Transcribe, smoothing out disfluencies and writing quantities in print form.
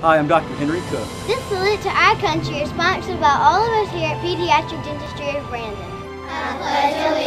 Hi, I'm Dr. Henry Cook. This salute to our country is sponsored by all of us here at Pediatric Dentistry of Brandon. I pledge allegiance